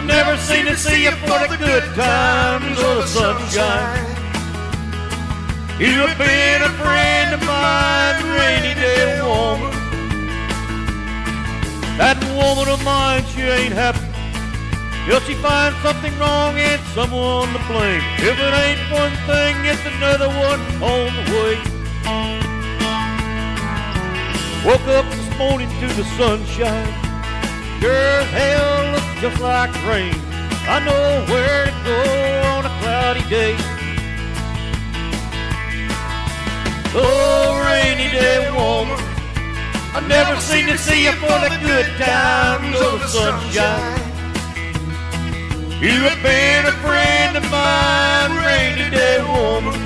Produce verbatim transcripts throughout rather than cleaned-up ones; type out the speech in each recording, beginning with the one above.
I've never seen to see you for the good times or the sunshine. You have been a friend of mine, rainy day woman. That woman of mine, she ain't happy till she finds something wrong and someone to blame. If it ain't one thing, it's another one on the way. Woke up this morning to the sunshine. Sure hell looks just like rain. I know where to go on a cloudy day. Oh, rainy day woman, I've never seen to see you for the good times or the sunshine. You have been a friend of mine, rainy day woman.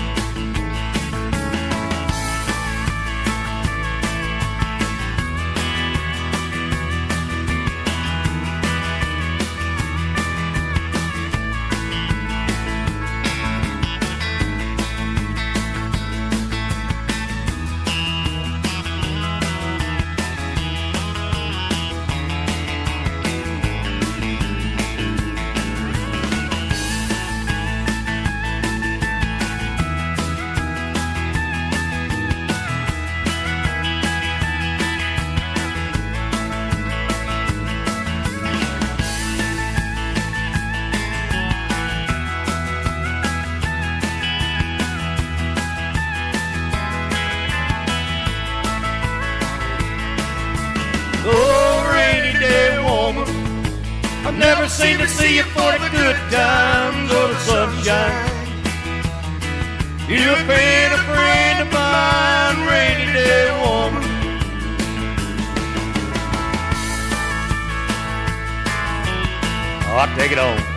Oh, rainy day woman, I've never seen to see you for the good times or the sunshine. You've been a friend of mine, rainy day woman. Oh, take it on.